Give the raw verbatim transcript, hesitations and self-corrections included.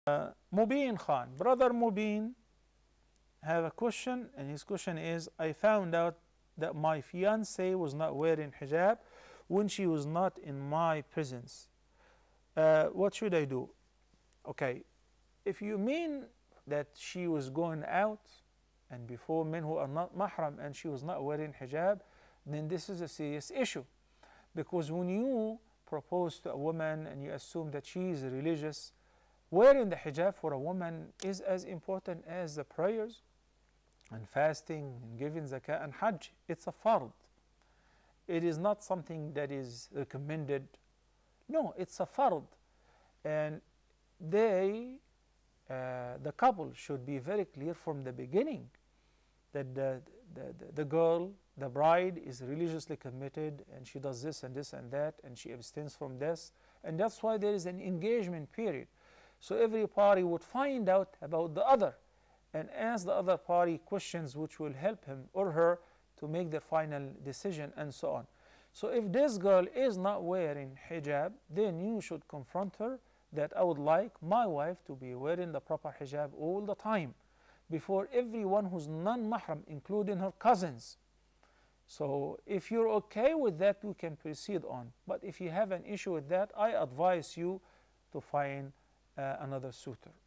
Uh, Mubin Khan, brother Mubin, have a question, and his question is: I found out that my fiance was not wearing hijab when she was not in my presence. Uh, what should I do? Okay, if you mean that she was going out and before men who are not mahram and she was not wearing hijab, then this is a serious issue, because when you propose to a woman and you assume that she is religious, wearing the hijab for a woman is as important as the prayers and fasting and giving zakah and hajj. It's a fard. It is not something that is recommended. No, it's a fard. And they, uh, the couple should be very clear from the beginning that the, the, the, the girl, the bride, is religiously committed and she does this and this and that and she abstains from this. And that's why there is an engagement period. So every party would find out about the other and ask the other party questions which will help him or her to make their final decision and so on. So if this girl is not wearing hijab, then you should confront her that I would like my wife to be wearing the proper hijab all the time before everyone who's non-mahram, including her cousins. So if you're okay with that, we can proceed on. But if you have an issue with that, I advise you to find uh, another suitor.